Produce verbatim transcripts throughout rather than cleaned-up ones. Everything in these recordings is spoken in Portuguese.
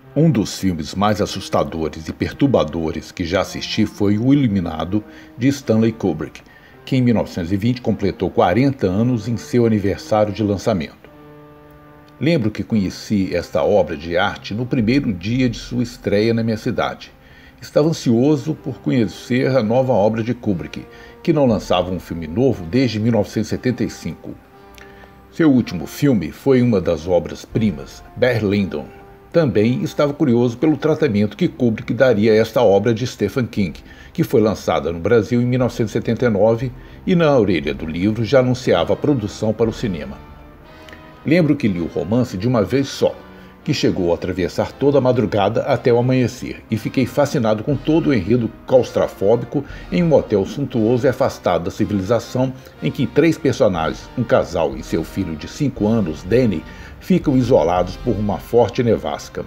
Um dos filmes mais assustadores e perturbadores que já assisti foi O Iluminado, de Stanley Kubrick, que em mil novecentos e vinte completou quarenta anos em seu aniversário de lançamento. Lembro que conheci esta obra de arte no primeiro dia de sua estreia na minha cidade. Estava ansioso por conhecer a nova obra de Kubrick, que não lançava um filme novo desde mil novecentos e setenta e cinco. Seu último filme foi uma das obras-primas, Barry Lyndon. Também estava curioso pelo tratamento que Kubrick daria a esta obra de Stephen King, que foi lançada no Brasil em mil novecentos e setenta e nove e na orelha do livro já anunciava a produção para o cinema. Lembro que li o romance de uma vez só, que chegou a atravessar toda a madrugada até o amanhecer, e fiquei fascinado com todo o enredo claustrofóbico em um hotel suntuoso e afastado da civilização, em que três personagens, um casal e seu filho de cinco anos, Danny, ficam isolados por uma forte nevasca.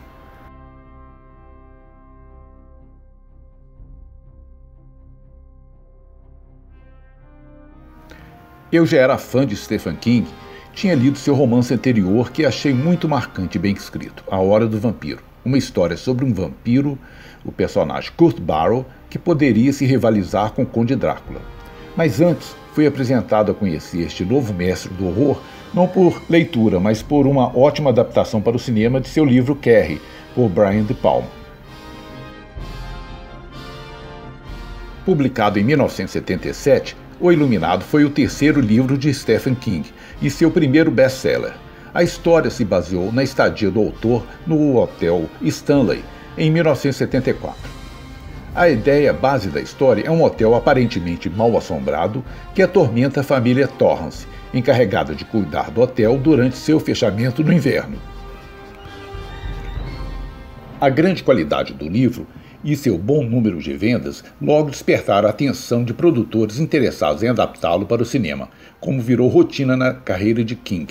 Eu já era fã de Stephen King. Tinha lido seu romance anterior, que achei muito marcante e bem escrito, A Hora do Vampiro, uma história sobre um vampiro, o personagem Kurt Barrow, que poderia se rivalizar com o Conde Drácula. Mas antes, fui apresentado a conhecer este novo mestre do horror, não por leitura, mas por uma ótima adaptação para o cinema de seu livro Carrie, por Brian De Palma. Publicado em mil novecentos e setenta e sete, O Iluminado foi o terceiro livro de Stephen King e seu primeiro best-seller. A história se baseou na estadia do autor no Hotel Stanley, em mil novecentos e setenta e quatro. A ideia base da história é um hotel aparentemente mal-assombrado que atormenta a família Torrance, encarregada de cuidar do hotel durante seu fechamento no inverno. A grande qualidade do livro e seu bom número de vendas logo despertaram a atenção de produtores interessados em adaptá-lo para o cinema, como virou rotina na carreira de King.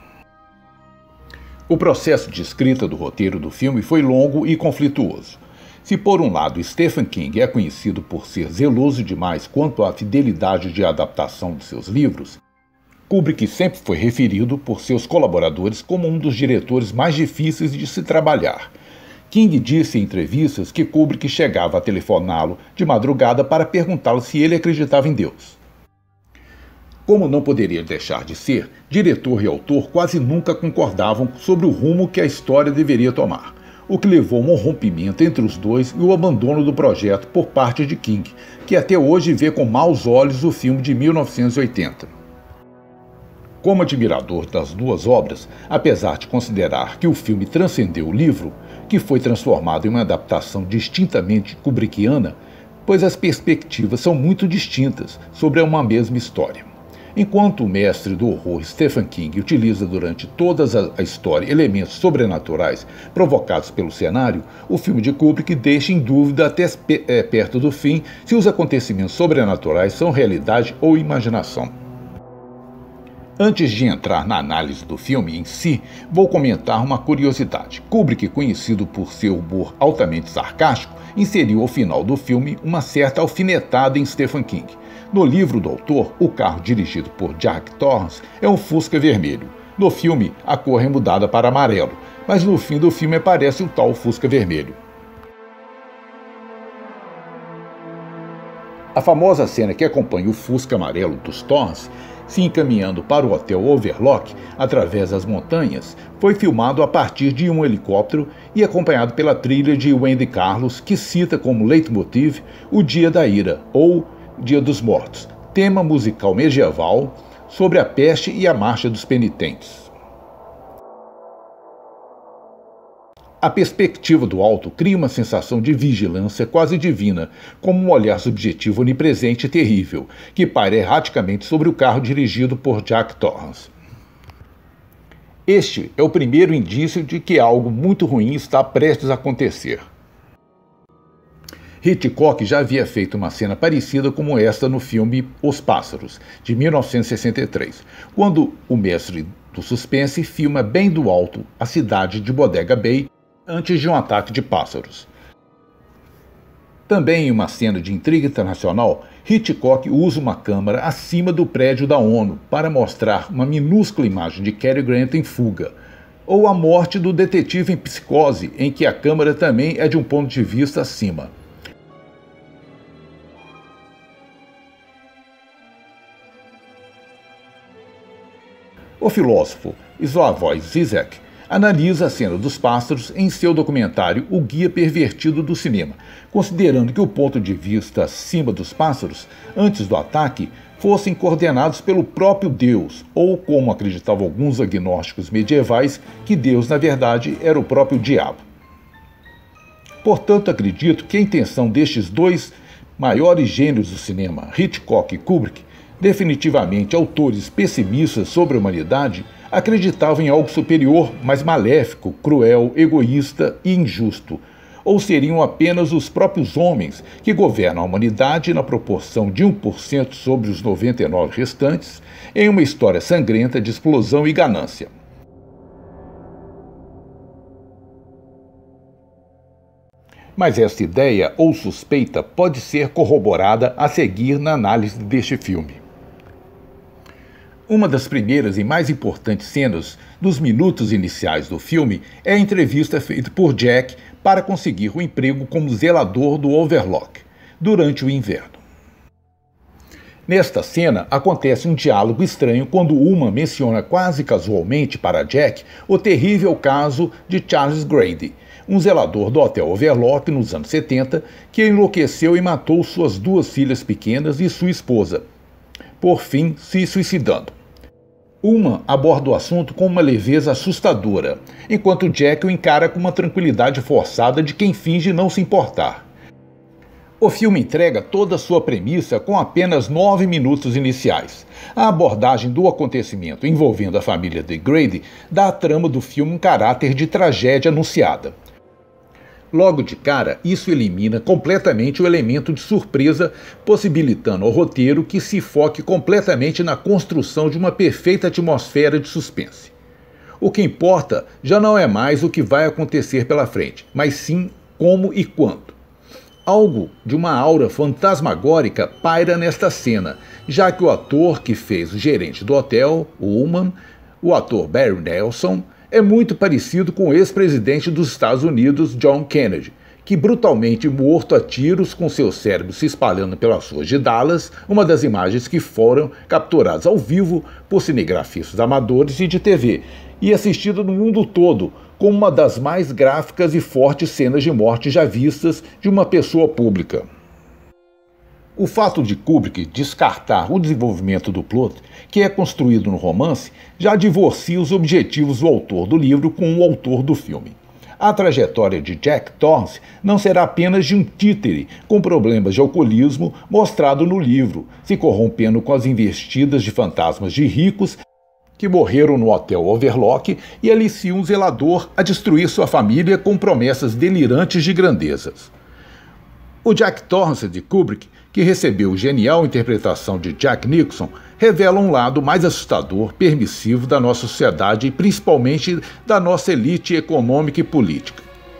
O processo de escrita do roteiro do filme foi longo e conflituoso. Se por um lado Stephen King é conhecido por ser zeloso demais quanto à fidelidade de adaptação de seus livros, Kubrick sempre foi referido por seus colaboradores como um dos diretores mais difíceis de se trabalhar. King disse em entrevistas que Kubrick chegava a telefoná-lo de madrugada para perguntá-lo se ele acreditava em Deus. Como não poderia deixar de ser, diretor e autor quase nunca concordavam sobre o rumo que a história deveria tomar, o que levou a um rompimento entre os dois e o abandono do projeto por parte de King, que até hoje vê com maus olhos o filme de mil novecentos e oitenta. Como admirador das duas obras, apesar de considerar que o filme transcendeu o livro, que foi transformado em uma adaptação distintamente kubrickiana, pois as perspectivas são muito distintas sobre uma mesma história. Enquanto o mestre do horror Stephen King utiliza durante toda a história elementos sobrenaturais provocados pelo cenário, o filme de Kubrick deixa em dúvida até perto do fim se os acontecimentos sobrenaturais são realidade ou imaginação. Antes de entrar na análise do filme em si, vou comentar uma curiosidade. Kubrick, conhecido por seu humor altamente sarcástico, inseriu ao final do filme uma certa alfinetada em Stephen King. No livro do autor, o carro dirigido por Jack Torrance é um Fusca vermelho. No filme, a cor é mudada para amarelo, mas no fim do filme aparece o tal Fusca vermelho. A famosa cena que acompanha o Fusca amarelo dos Torrance se encaminhando para o Hotel Overlook através das montanhas, foi filmado a partir de um helicóptero e acompanhado pela trilha de Wendy Carlos, que cita como leitmotiv o Dia da Ira, ou Dia dos Mortos, tema musical medieval sobre a peste e a marcha dos penitentes. A perspectiva do alto cria uma sensação de vigilância quase divina, como um olhar subjetivo onipresente e terrível, que paira erraticamente sobre o carro dirigido por Jack Torrance. Este é o primeiro indício de que algo muito ruim está prestes a acontecer. Hitchcock já havia feito uma cena parecida como esta no filme Os Pássaros, de mil novecentos e sessenta e três, quando o mestre do suspense filma bem do alto a cidade de Bodega Bay antes de um ataque de pássaros. Também em uma cena de intriga internacional, Hitchcock usa uma câmera acima do prédio da ONU para mostrar uma minúscula imagem de Cary Grant em fuga. ou A Morte do Detetive em Psicose, em que a câmera também é de um ponto de vista acima. O filósofo Slavoj Žižek analisa a cena dos pássaros em seu documentário O Guia Pervertido do Cinema, considerando que o ponto de vista acima dos pássaros, antes do ataque, fossem coordenados pelo próprio Deus, ou, como acreditavam alguns agnósticos medievais, que Deus, na verdade, era o próprio diabo. Portanto, acredito que a intenção destes dois maiores gênios do cinema, Hitchcock e Kubrick, definitivamente autores pessimistas sobre a humanidade, acreditavam em algo superior, mas maléfico, cruel, egoísta e injusto, ou seriam apenas os próprios homens que governam a humanidade na proporção de um por cento sobre os noventa e nove restantes, em uma história sangrenta de explosão e ganância. Mas esta ideia ou suspeita pode ser corroborada a seguir na análise deste filme. Uma das primeiras e mais importantes cenas dos minutos iniciais do filme é a entrevista feita por Jack para conseguir o emprego como zelador do Overlook durante o inverno. Nesta cena, acontece um diálogo estranho quando Uma menciona quase casualmente para Jack o terrível caso de Charles Grady, um zelador do Hotel Overlook nos anos setenta que enlouqueceu e matou suas duas filhas pequenas e sua esposa, por fim se suicidando. Uma aborda o assunto com uma leveza assustadora, enquanto Jack o encara com uma tranquilidade forçada de quem finge não se importar. O filme entrega toda a sua premissa com apenas nove minutos iniciais. A abordagem do acontecimento envolvendo a família de Grady dá à trama do filme um caráter de tragédia anunciada. Logo de cara, isso elimina completamente o elemento de surpresa, possibilitando ao roteiro que se foque completamente na construção de uma perfeita atmosfera de suspense. O que importa já não é mais o que vai acontecer pela frente, mas sim como e quando. Algo de uma aura fantasmagórica paira nesta cena, já que o ator que fez o gerente do hotel, o Ullman, o ator Barry Nelson, é muito parecido com o ex-presidente dos Estados Unidos, John Kennedy, que brutalmente morto a tiros com seu cérebro se espalhando pelas ruas de Dallas, uma das imagens que foram capturadas ao vivo por cinegrafistas amadores e de T V, e assistida no mundo todo como uma das mais gráficas e fortes cenas de morte já vistas de uma pessoa pública. O fato de Kubrick descartar o desenvolvimento do plot, que é construído no romance, já divorcia os objetivos do autor do livro com o autor do filme. A trajetória de Jack Torrance não será apenas de um títere com problemas de alcoolismo mostrado no livro, se corrompendo com as investidas de fantasmas de ricos que morreram no Hotel Overlook e alicia um zelador a destruir sua família com promessas delirantes de grandezas. O Jack Torrance de Kubrick, que recebeu a genial interpretação de Jack Nicholson, revela um lado mais assustador, permissivo da nossa sociedade e principalmente da nossa elite econômica e política.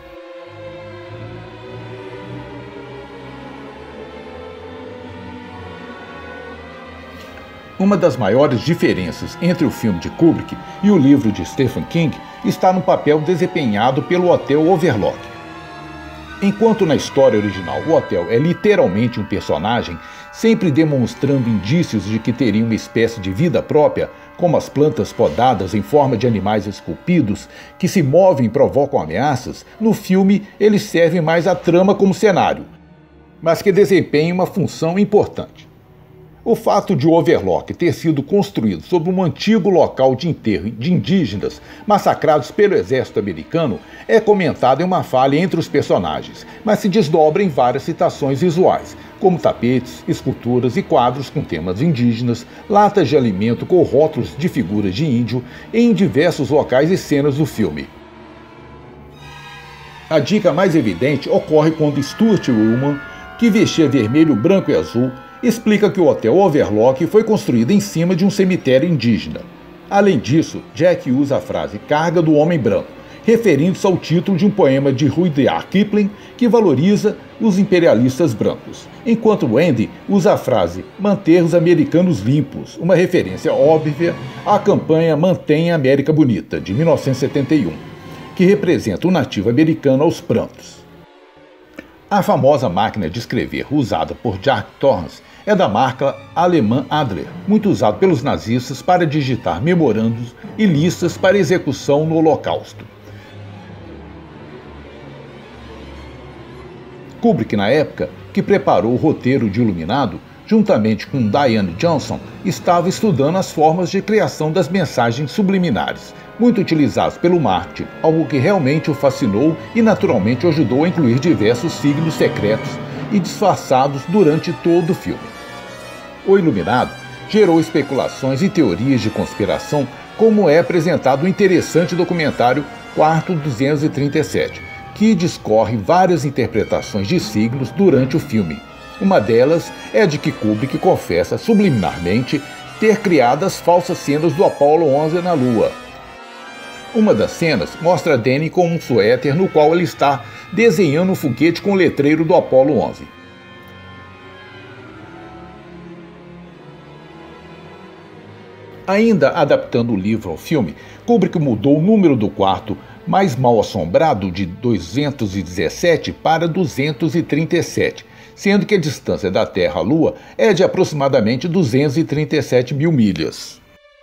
Uma das maiores diferenças entre o filme de Kubrick e o livro de Stephen King está no papel desempenhado pelo Hotel Overlook. Enquanto na história original o hotel é literalmente um personagem, sempre demonstrando indícios de que teria uma espécie de vida própria, como as plantas podadas em forma de animais esculpidos que se movem e provocam ameaças, no filme eles servem mais à trama como cenário, mas que desempenham uma função importante. O fato de o Overlook ter sido construído sobre um antigo local de enterro de indígenas massacrados pelo exército americano é comentado em uma falha entre os personagens, mas se desdobra em várias citações visuais, como tapetes, esculturas e quadros com temas indígenas, latas de alimento com rótulos de figuras de índio em diversos locais e cenas do filme. A dica mais evidente ocorre quando Stuart Ullman, que vestia vermelho, branco e azul, explica que o Hotel Overlook foi construído em cima de um cemitério indígena. Além disso, Jack usa a frase carga do homem branco, referindo-se ao título de um poema de Rudyard Kipling que valoriza os imperialistas brancos, enquanto Andy usa a frase "manter os americanos limpos", uma referência óbvia à campanha Mantenha a América Bonita, de mil novecentos e setenta e um, que representa o nativo americano aos prantos. A famosa máquina de escrever usada por Jack Torrance é da marca alemã Adler, muito usado pelos nazistas para digitar memorandos e listas para execução no Holocausto. Kubrick, na época que preparou o roteiro de Iluminado, juntamente com Diane Johnson, estava estudando as formas de criação das mensagens subliminares, muito utilizadas pelo marketing, algo que realmente o fascinou e naturalmente o ajudou a incluir diversos signos secretos e disfarçados durante todo o filme. O Iluminado gerou especulações e teorias de conspiração, como é apresentado no interessante documentário Quarto duzentos e trinta e sete, que discorre várias interpretações de signos durante o filme. Uma delas é a de que Kubrick confessa subliminarmente ter criado as falsas cenas do Apollo onze na Lua. Uma das cenas mostra Danny com um suéter no qual ele está desenhando um foguete com o letreiro do Apollo onze. Ainda adaptando o livro ao filme, Kubrick mudou o número do quarto mais mal assombrado de duzentos e dezessete para duzentos e trinta e sete, sendo que a distância da Terra à Lua é de aproximadamente duzentos e trinta e sete mil milhas.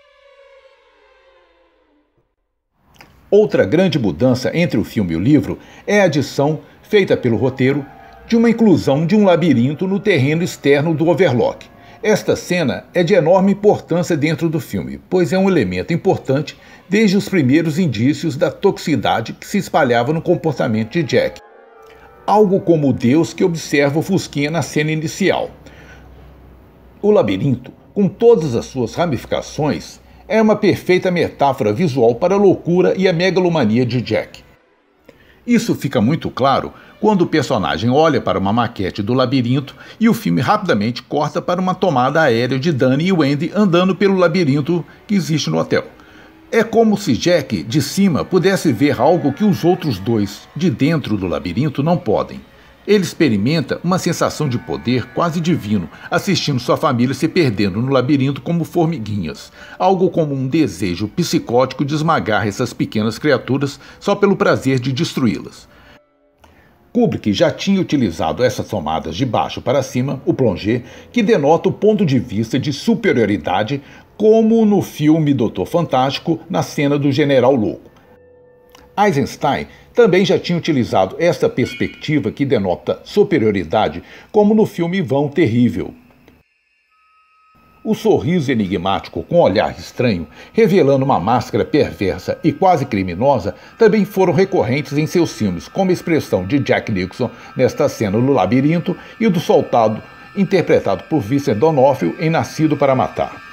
Outra grande mudança entre o filme e o livro é a adição, feita pelo roteiro, de uma inclusão de um labirinto no terreno externo do Overlook. Esta cena é de enorme importância dentro do filme, pois é um elemento importante desde os primeiros indícios da toxicidade que se espalhava no comportamento de Jack. Algo como o Deus que observa o Fusquinha na cena inicial. O labirinto, com todas as suas ramificações, é uma perfeita metáfora visual para a loucura e a megalomania de Jack. Isso fica muito claro quando o personagem olha para uma maquete do labirinto e o filme rapidamente corta para uma tomada aérea de Danny e Wendy andando pelo labirinto que existe no hotel. É como se Jack, de cima, pudesse ver algo que os outros dois, de dentro do labirinto, não podem. Ele experimenta uma sensação de poder quase divino, assistindo sua família se perdendo no labirinto como formiguinhas, algo como um desejo psicótico de esmagar essas pequenas criaturas só pelo prazer de destruí-las. Kubrick já tinha utilizado essas tomadas de baixo para cima, o plongé, que denota o ponto de vista de superioridade, como no filme Doutor Fantástico, na cena do General Louco. Eisenstein também já tinha utilizado esta perspectiva que denota superioridade, como no filme Vão Terrível. O sorriso enigmático com olhar estranho, revelando uma máscara perversa e quase criminosa, também foram recorrentes em seus filmes, como a expressão de Jack Nicholson nesta cena no labirinto e do soldado interpretado por Vincent D'Onofrio em Nascido para Matar.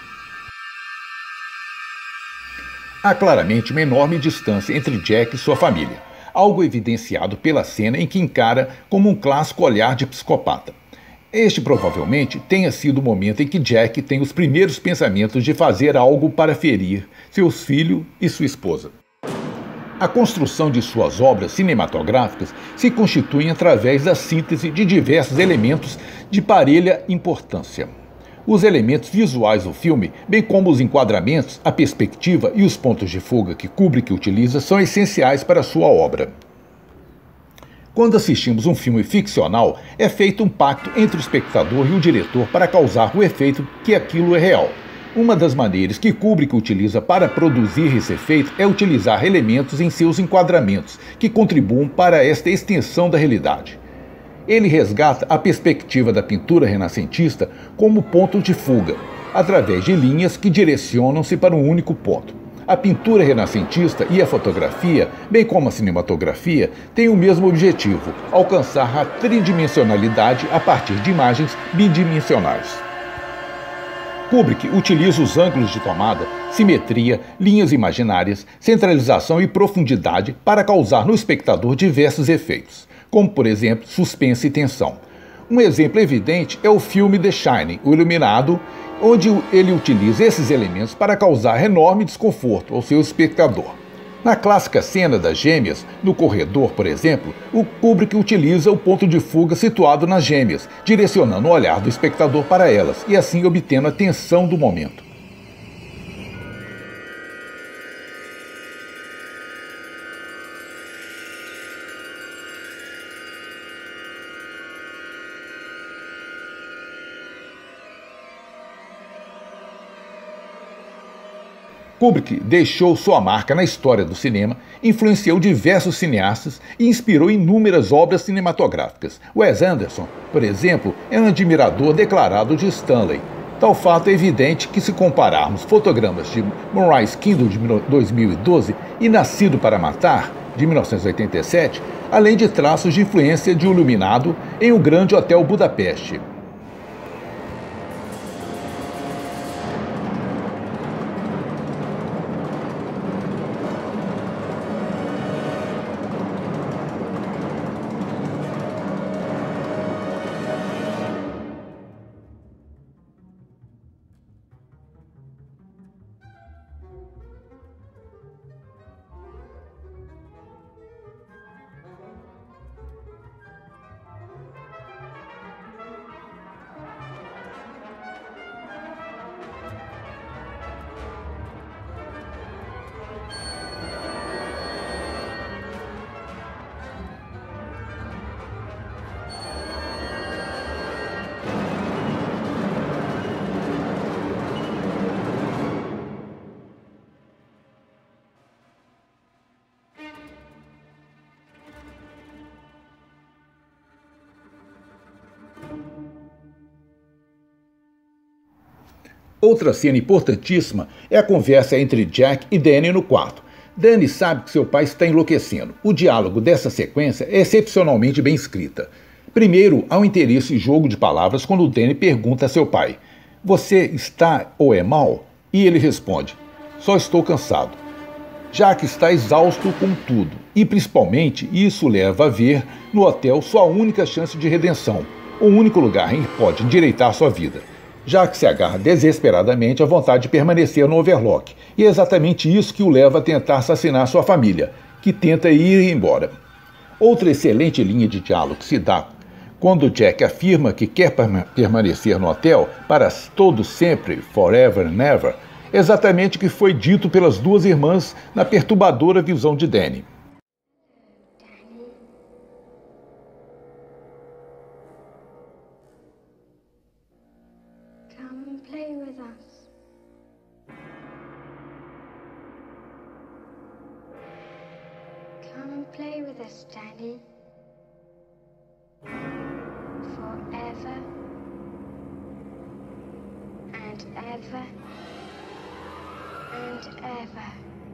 Há claramente uma enorme distância entre Jack e sua família, algo evidenciado pela cena em que encara como um clássico olhar de psicopata. Este provavelmente tenha sido o momento em que Jack tem os primeiros pensamentos de fazer algo para ferir seus filhos e sua esposa. A construção de suas obras cinematográficas se constitui através da síntese de diversos elementos de parelha importância. Os elementos visuais do filme, bem como os enquadramentos, a perspectiva e os pontos de fuga que Kubrick utiliza, são essenciais para a sua obra. Quando assistimos um filme ficcional, é feito um pacto entre o espectador e o diretor para causar o efeito que aquilo é real. Uma das maneiras que Kubrick utiliza para produzir esse efeito é utilizar elementos em seus enquadramentos, que contribuem para esta extensão da realidade. Ele resgata a perspectiva da pintura renascentista como ponto de fuga, através de linhas que direcionam-se para um único ponto. A pintura renascentista e a fotografia, bem como a cinematografia, têm o mesmo objetivo: alcançar a tridimensionalidade a partir de imagens bidimensionais. Kubrick utiliza os ângulos de tomada, simetria, linhas imaginárias, centralização e profundidade para causar no espectador diversos efeitos, como, por exemplo, suspense e tensão. Um exemplo evidente é o filme The Shining, O Iluminado, onde ele utiliza esses elementos para causar enorme desconforto ao seu espectador. Na clássica cena das gêmeas, no corredor, por exemplo, o Kubrick utiliza o ponto de fuga situado nas gêmeas, direcionando o olhar do espectador para elas e assim obtendo a tensão do momento. Kubrick deixou sua marca na história do cinema, influenciou diversos cineastas e inspirou inúmeras obras cinematográficas. Wes Anderson, por exemplo, é um admirador declarado de Stanley. Tal fato é evidente que, se compararmos fotogramas de Moonrise Kingdom de dois mil e doze e Nascido para Matar, de mil novecentos e oitenta e sete, além de traços de influência de O Iluminado em O Grande Hotel Budapeste. Outra cena importantíssima é a conversa entre Jack e Danny no quarto. Danny sabe que seu pai está enlouquecendo. O diálogo dessa sequência é excepcionalmente bem escrita. Primeiro, há um interesse em jogo de palavras quando Danny pergunta a seu pai: "Você está ou é mal?" E ele responde: "Só estou cansado." Jack está exausto com tudo, e principalmente isso leva a ver no hotel sua única chance de redenção, o único lugar em que pode endireitar sua vida. Jack se agarra desesperadamente à vontade de permanecer no Overlook, e é exatamente isso que o leva a tentar assassinar sua família, que tenta ir embora. Outra excelente linha de diálogo se dá quando Jack afirma que quer permanecer no hotel para todo sempre, forever and ever, exatamente o que foi dito pelas duas irmãs na perturbadora visão de Danny. Come play with us. Come play with us, Danny. Forever and ever and ever.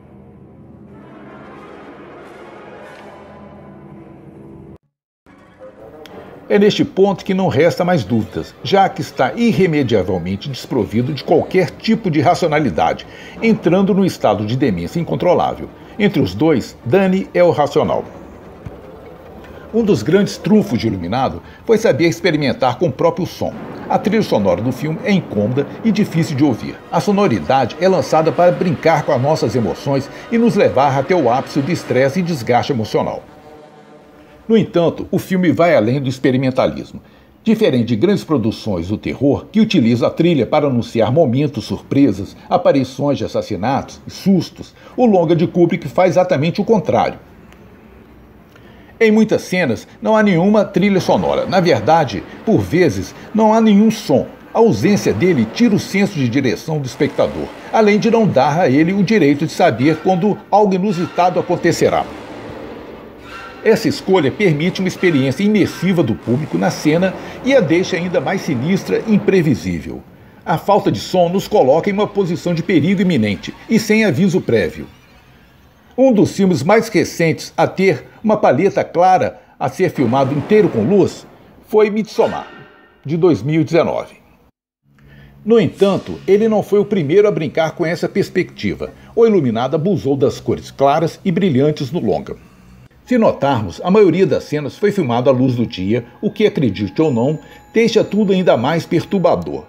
É neste ponto que não resta mais dúvidas, já que está irremediavelmente desprovido de qualquer tipo de racionalidade, entrando no estado de demência incontrolável. Entre os dois, Danny é o racional. Um dos grandes trunfos de Iluminado foi saber experimentar com o próprio som. A trilha sonora do filme é incômoda e difícil de ouvir. A sonoridade é lançada para brincar com as nossas emoções e nos levar até o ápice do estresse e desgaste emocional. No entanto, o filme vai além do experimentalismo. Diferente de grandes produções do terror, que utilizam a trilha para anunciar momentos, surpresas, aparições de assassinatos e sustos, o longa de Kubrick faz exatamente o contrário. Em muitas cenas, não há nenhuma trilha sonora. Na verdade, por vezes, não há nenhum som. A ausência dele tira o senso de direção do espectador, além de não dar a ele o direito de saber quando algo inusitado acontecerá. Essa escolha permite uma experiência imersiva do público na cena e a deixa ainda mais sinistra e imprevisível. A falta de som nos coloca em uma posição de perigo iminente e sem aviso prévio. Um dos filmes mais recentes a ter uma paleta clara a ser filmado inteiro com luz foi Midsommar, de dois mil e dezenove. No entanto, ele não foi o primeiro a brincar com essa perspectiva. O Iluminado abusou das cores claras e brilhantes no longa. Se notarmos, a maioria das cenas foi filmada à luz do dia, o que, acredite ou não, deixa tudo ainda mais perturbador.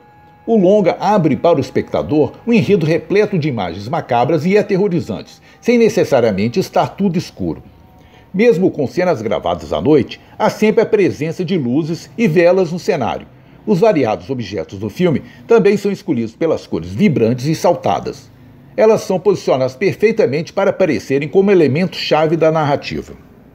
O longa abre para o espectador um enredo repleto de imagens macabras e aterrorizantes, sem necessariamente estar tudo escuro. Mesmo com cenas gravadas à noite, há sempre a presença de luzes e velas no cenário. Os variados objetos do filme também são escolhidos pelas cores vibrantes e saltadas. Elas são posicionadas perfeitamente para aparecerem como elemento-chave da narrativa.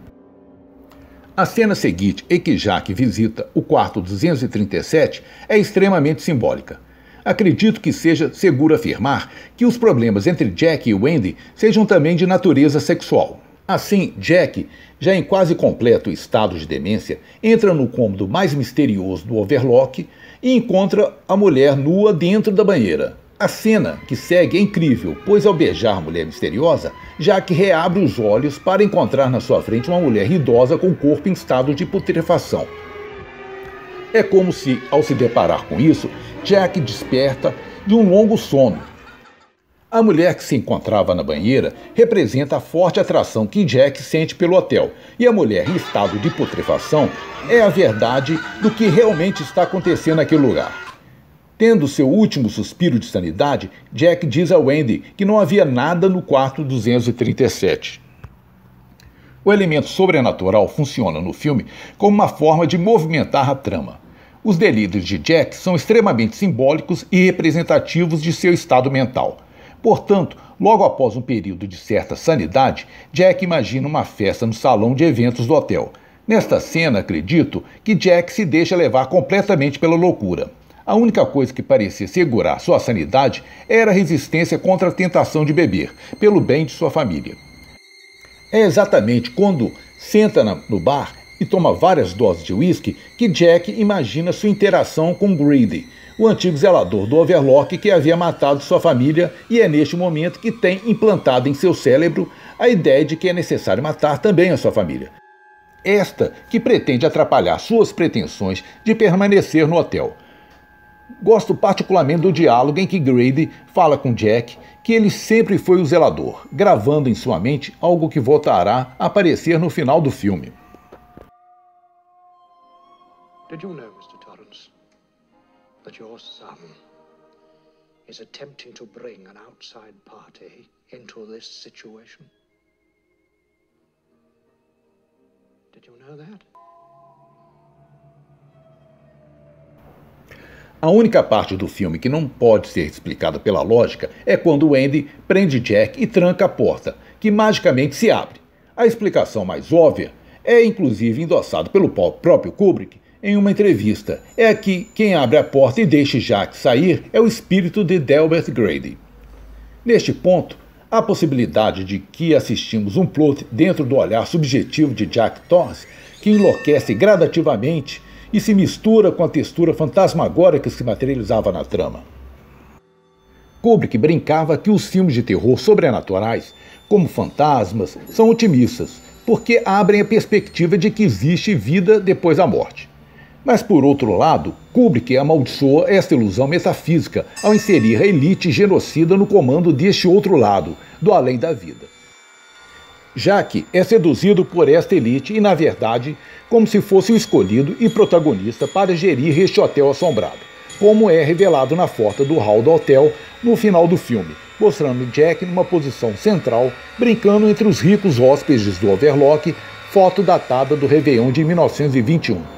A cena seguinte, em que Jack visita o quarto duzentos e trinta e sete, é extremamente simbólica. Acredito que seja seguro afirmar que os problemas entre Jack e Wendy sejam também de natureza sexual. Assim, Jack, já em quase completo estado de demência, entra no cômodo mais misterioso do Overlock e encontra a mulher nua dentro da banheira. A cena que segue é incrível, pois ao beijar a mulher misteriosa, Jack reabre os olhos para encontrar na sua frente uma mulher idosa com o corpo em estado de putrefação. É como se, ao se deparar com isso, Jack desperta de um longo sono. A mulher que se encontrava na banheira representa a forte atração que Jack sente pelo hotel, e a mulher em estado de putrefação é a verdade do que realmente está acontecendo naquele lugar. Tendo seu último suspiro de sanidade, Jack diz a Wendy que não havia nada no quarto duzentos e trinta e sete. O elemento sobrenatural funciona no filme como uma forma de movimentar a trama. Os delírios de Jack são extremamente simbólicos e representativos de seu estado mental. Portanto, logo após um período de certa sanidade, Jack imagina uma festa no salão de eventos do hotel. Nesta cena, acredito que Jack se deixa levar completamente pela loucura. A única coisa que parecia segurar sua sanidade era a resistência contra a tentação de beber, pelo bem de sua família. É exatamente quando senta no bar e toma várias doses de uísque que Jack imagina sua interação com Grady, o antigo zelador do Overlock que havia matado sua família, e é neste momento que tem implantado em seu cérebro a ideia de que é necessário matar também a sua família. Esta que pretende atrapalhar suas pretensões de permanecer no hotel. Gosto particularmente do diálogo em que Grady fala com Jack que ele sempre foi o zelador, gravando em sua mente algo que voltará a aparecer no final do filme. Did you know, mister Torrance, that your son is attempting to bring an outside party into this situation? Did you know that? A única parte do filme que não pode ser explicada pela lógica é quando Wendy prende Jack e tranca a porta, que magicamente se abre. A explicação mais óbvia é inclusive endossada pelo próprio Kubrick em uma entrevista. É que quem abre a porta e deixa Jack sair é o espírito de Delbert Grady. Neste ponto, há a possibilidade de que assistimos um plot dentro do olhar subjetivo de Jack Torrance que enlouquece gradativamente e se mistura com a textura fantasmagórica que se materializava na trama. Kubrick brincava que os filmes de terror sobrenaturais, como Fantasmas, são otimistas, porque abrem a perspectiva de que existe vida depois da morte. Mas, por outro lado, Kubrick amaldiçoa esta ilusão metafísica ao inserir a elite genocida no comando deste outro lado, do além da vida. Jack é seduzido por esta elite e, na verdade, como se fosse o escolhido e protagonista para gerir este hotel assombrado, como é revelado na porta do hall do hotel no final do filme, mostrando Jack numa posição central, brincando entre os ricos hóspedes do Overlock, foto datada do Réveillon de mil novecentos e vinte e um.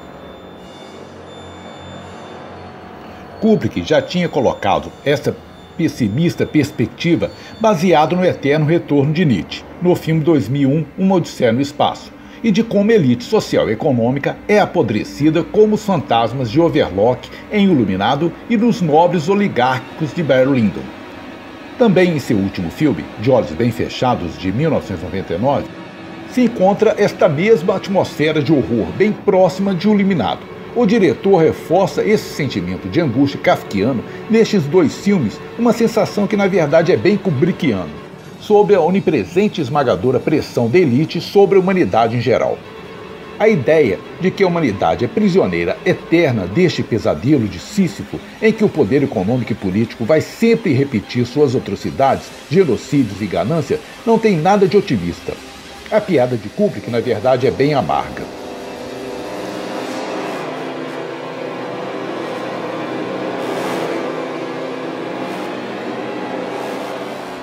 Kubrick já tinha colocado esta pessimista perspectiva baseado no eterno retorno de Nietzsche, no filme dois mil e um, Uma Odisseia no Espaço, e de como a elite social e econômica é apodrecida como os fantasmas de Overlock em O Iluminado e dos nobres oligárquicos de Barry Lyndon. Também em seu último filme, De Olhos Bem Fechados, de mil novecentos e noventa e nove, se encontra esta mesma atmosfera de horror bem próxima de O Iluminado. O diretor reforça esse sentimento de angústia kafkiano nestes dois filmes, uma sensação que na verdade é bem kubrickiana, sobre a onipresente e esmagadora pressão da elite sobre a humanidade em geral. A ideia de que a humanidade é prisioneira eterna deste pesadelo de Sísifo, em que o poder econômico e político vai sempre repetir suas atrocidades, genocídios e ganância, não tem nada de otimista. A piada de Kubrick, na verdade, é bem amarga.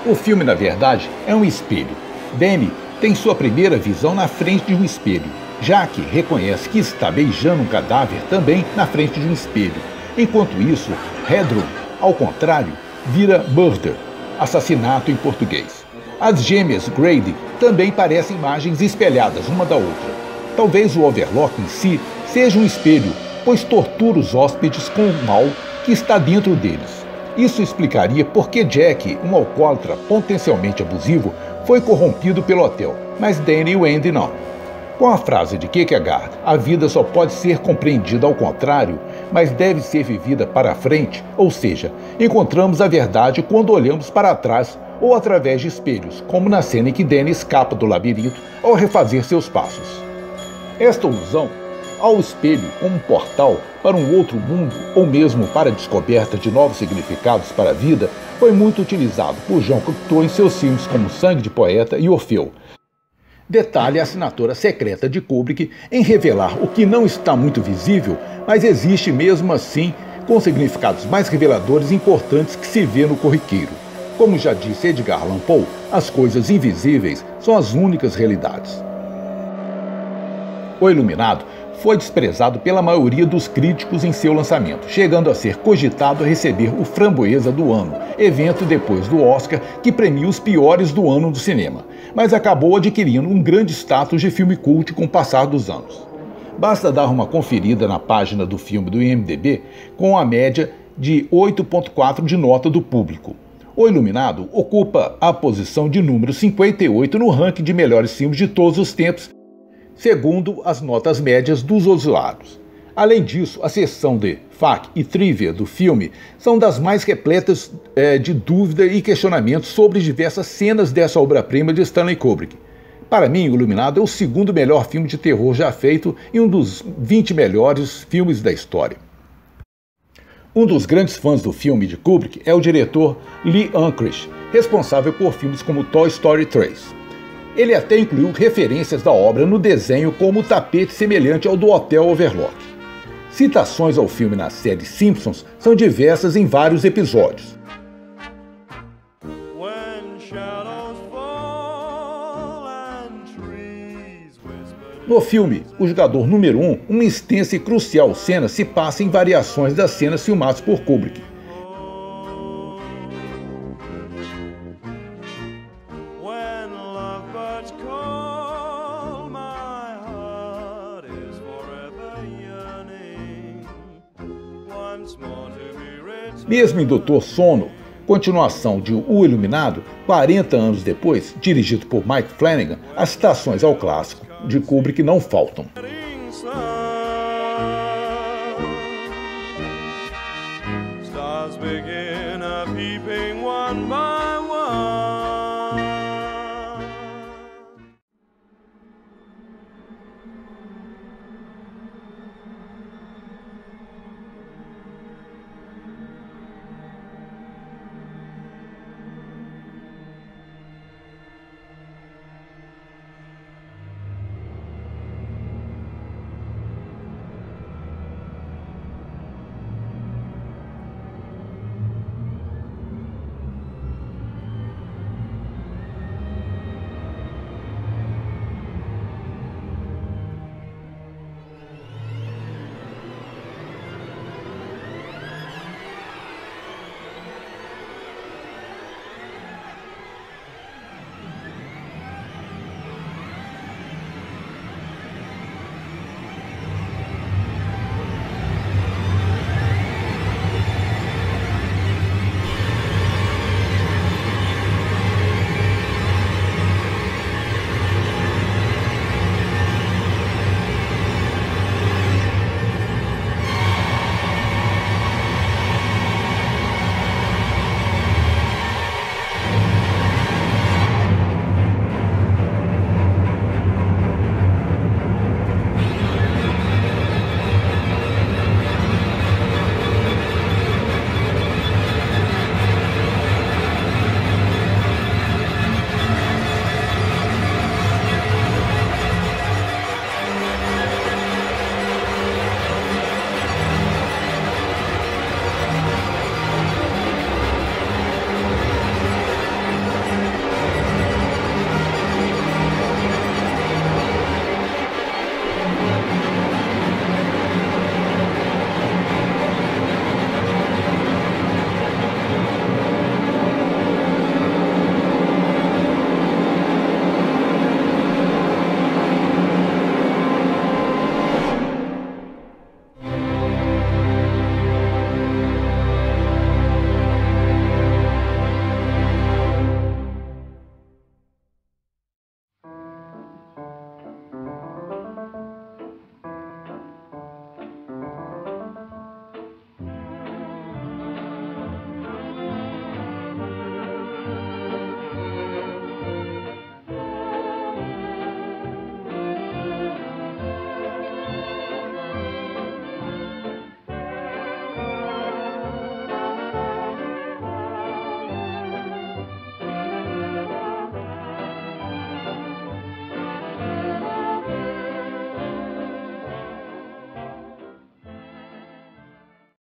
O filme, na verdade, é um espelho. Danny tem sua primeira visão na frente de um espelho. Jack reconhece que está beijando um cadáver também na frente de um espelho. Enquanto isso, Hedron, ao contrário, vira murder, assassinato em português. As gêmeas Grady também parecem imagens espelhadas uma da outra. Talvez o Overlock em si seja um espelho, pois tortura os hóspedes com o mal que está dentro deles. Isso explicaria por que Jack, um alcoólatra potencialmente abusivo, foi corrompido pelo hotel, mas Danny e Wendy não. Com a frase de Kierkegaard, a vida só pode ser compreendida ao contrário, mas deve ser vivida para frente, ou seja, encontramos a verdade quando olhamos para trás ou através de espelhos, como na cena em que Danny escapa do labirinto ao refazer seus passos. Esta alusão ao espelho como um portal para um outro mundo ou mesmo para a descoberta de novos significados para a vida foi muito utilizado por Jean Cocteau em seus filmes como Sangue de Poeta e Orfeu. Detalhe a assinatura secreta de Kubrick em revelar o que não está muito visível, mas existe mesmo assim com significados mais reveladores e importantes que se vê no corriqueiro. Como já disse Edgar Allan Poe, as coisas invisíveis são as únicas realidades. O Iluminado foi desprezado pela maioria dos críticos em seu lançamento, chegando a ser cogitado a receber o Framboesa do Ano, evento depois do Oscar que premia os piores do ano do cinema, mas acabou adquirindo um grande status de filme cult com o passar dos anos. Basta dar uma conferida na página do filme do I M D B com a média de oito ponto quatro de nota do público. O Iluminado ocupa a posição de número cinquenta e oito no ranking de melhores filmes de todos os tempos, segundo as notas médias dos usuários. Além disso, a seção de F A Q e trivia do filme são das mais repletas é, de dúvida e questionamentos sobre diversas cenas dessa obra-prima de Stanley Kubrick. Para mim, O Iluminado é o segundo melhor filme de terror já feito e um dos vinte melhores filmes da história. Um dos grandes fãs do filme de Kubrick é o diretor Lee Unkrich, responsável por filmes como Toy Story três. Ele até incluiu referências da obra no desenho como o tapete semelhante ao do Hotel Overlock. Citações ao filme na série Simpsons são diversas em vários episódios. No filme, o jogador número um, uma extensa e crucial cena se passa em variações das cenas filmadas por Kubrick. Mesmo em Doutor Sono, continuação de O Iluminado, quarenta anos depois, dirigido por Mike Flanagan, as citações ao clássico de Kubrick não faltam.